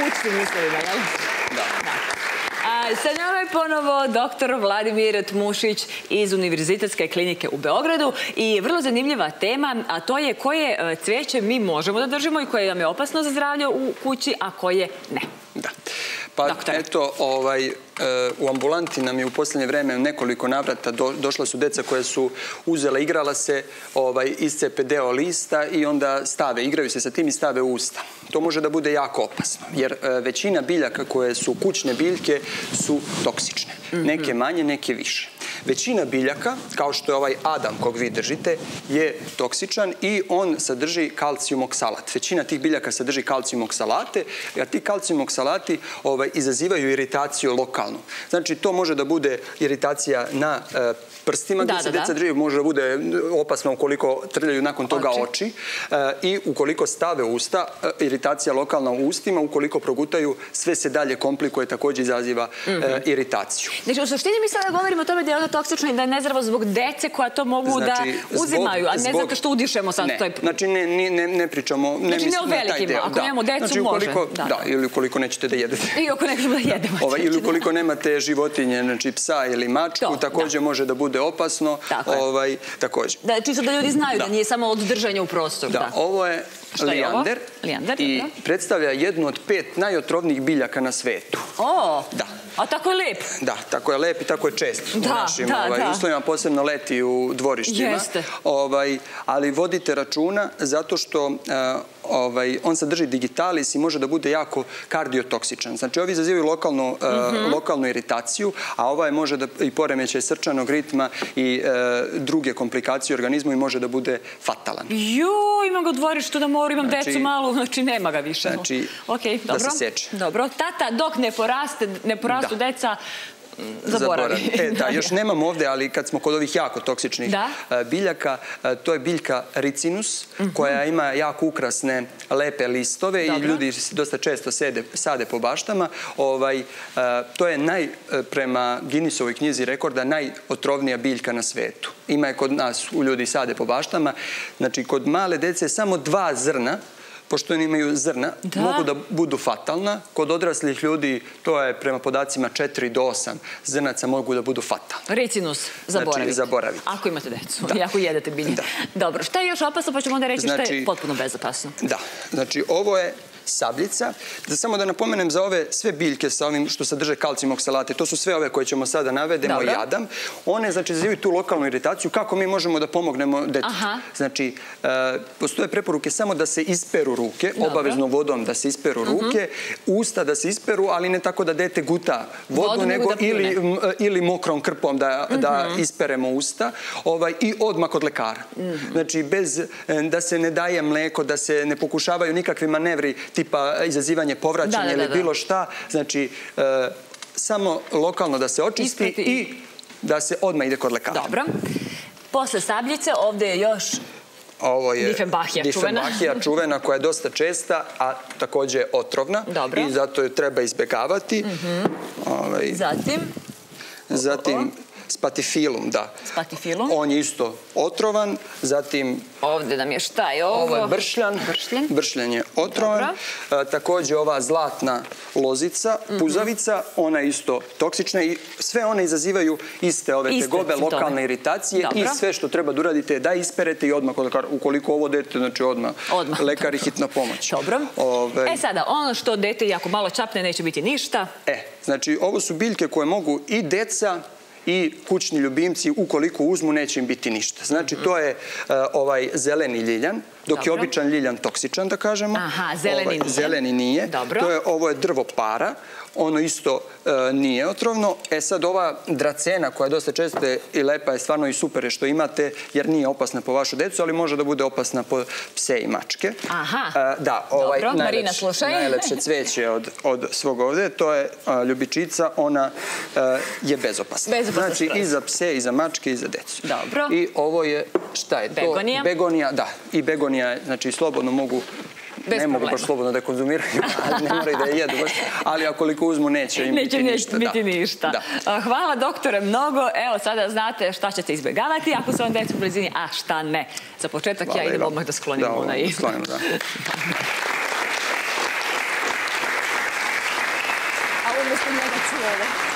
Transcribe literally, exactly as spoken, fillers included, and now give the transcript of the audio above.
kućnim uslovima, jel? Da. Sa nama je ponovo doktor Vladimir Tmušić iz Univerzitetske klinike u Beogradu i vrlo zanimljiva tema, a to je koje cveće mi možemo da držimo i koje nam je opasno za zdravlje u kući, a koje ne. Da. Pa eto, u ambulanti nam je u posljednje vreme nekoliko navrata došla su deca koja su uzela, igrala se, iscepe deo lista i onda stave, igraju se sa tim i stave u usta. To može da bude jako opasno, jer većina biljaka koje su kućne biljke su toksične. Neke manje, neke više. Većina biljaka, kao što je ovaj Adam kog vi držite, je toksičan i on sadrži kalcijum oksalat. Većina tih biljaka sadrži kalcijum oksalate, a ti kalcijum oksalati izazivaju iritaciju lokalnu. Znači, to može da bude iritacija na prstima gdje se deca drže, može da bude opasno ukoliko trljaju nakon toga oči i ukoliko stave usta, iritacija lokalna u ustima, ukoliko progutaju, sve se dalje komplikuje, također izaziva iritaciju. Znači, u suštini mi sada govorimo o tome da je ono toksično i da je nezdravo zbog dece koja to mogu da uzimaju, a ne zato što udišemo sad. Ne, znači ne pričamo... Znači ne o velikima, ako nemamo decu može. Da, ili ukoliko nećete da jedete. I ako nećemo da jedemo. Ili ukoliko nemate životinje, znači psa ili mačku, također može da bude opasno. Također. Čisto da ljudi znaju da nije samo od držanja u prostoru. Da, ovo je lijander i predstavlja jednu od pet najotrovnijih biljaka na svetu. O, da. A tako je lep. Da, tako je lep i tako je čest u našim uslovima, posebno leti u dvorištima. Jeste. Ali vodite računa zato što on sadrži digitalis i može da bude jako kardiotoksičan. Znači, ovi izazivaju lokalnu iritaciju, a ovaj može da i poremećaj srčanog ritma i druge komplikacije u organizmu i može da bude fatalan. Joj, imam ga u dvorištu da moram, imam decu malu, znači nema ga više. Znači, da se seče. Dobro, tata, dok ne poraste, ne porastu deca, zaboravi. Da, još nemam ovde, ali kad smo kod ovih jako toksičnih biljaka, to je biljka ricinus, koja ima jako ukrasne, lepe listove i ljudi dosta često sade po baštama. To je, prema Guinnessovoj knjizi rekorda, najotrovnija biljka na svetu. Ima je kod nas, u ljudi sade po baštama. Znači, kod male dece samo dva zrna, pošto oni imaju zrna, mogu da budu fatalna. Kod odraslih ljudi, to je prema podacima četiri do osam zrnaca mogu da budu fatalna. Ricinus, zaboravite. Zaboravite. Ako imate decu i ako jedete bilje. Dobro, šta je još opasno, pa ćemo onda reći šta je potpuno bezopasno. Da, znači ovo je sabljica. Samo da napomenem za ove sve biljke sa ovim što sadrže kalcijum oksalate, to su sve ove koje ćemo sada navedemo i Adam. One, znači, izazivaju tu lokalnu iritaciju. Kako mi možemo da pomognemo detetu? Znači, postoje preporuke samo da se isperu ruke, obavezno vodom da se isperu ruke, usta da se isperu, ali ne tako da dete guta vodu, nego ili mokrom krpom da isperemo usta i odmah kod lekara. Znači, bez da se ne daje mleko, da se ne pokušavaju nikakvi manevri tipa izazivanje povraćanja ili bilo šta. Znači, samo lokalno da se očisti i da se odmah ide kod lekara. Dobro. Posle sabljice ovde je još Difenbachija čuvena. Difenbachija čuvena koja je dosta česta, a također otrovna. I zato je treba izbegavati. Zatim? Zatim spatifilum, da. Spatifilum. On je isto otrovan, zatim... Ovdje nam je šta je ovo? Ovo je bršljan. Bršljan. Bršljan je otrovan. Također ova zlatna lozica, puzavica, ona je isto toksična i sve one izazivaju iste ove tegobe, lokalne iritacije i sve što treba da uradite je da isperete i odmah, ukoliko ovo dete, znači odmah, lekar i hitna pomoć. Dobro. E sada, ono što dete ako malo čapne neće biti ništa. E, znači ovo su biljke koje mogu i deca i kućni ljubimci, ukoliko uzmu, neće im biti ništa. Znači, to je ovaj zeleni ljiljan, dok je običan ljiljan toksičan, da kažemo. Aha, zeleni nije. Zeleni nije. Ovo je drvo para. Ono isto nije otrovno. E sad, ova dracena, koja je dosta česta i lepa, je stvarno i super što imate, jer nije opasna po vašu decu, ali može da bude opasna po pse i mačke. Aha. Da, najlepše cveće od svog ovde, to je ljubičica, ona je bezopasna. Znači, i za pse, i za mačke, i za decu. Dobro. I ovo je, šta je to? Begonija. Begonija, da. I begonija, znači, slobodno mogu ne mogu baš slobodno da konzumiraju, ali ne moraju da je jedu. Ali akoliko uzmu, neće im biti ništa. Neće biti ništa. Hvala doktore mnogo. Evo, sada znate šta ćete izbjegavati ako su vam decu u blizini, a šta ne. Za početak ja idem odmah da sklonim onaj. Da, sklonim, da. kod njega čuvamo.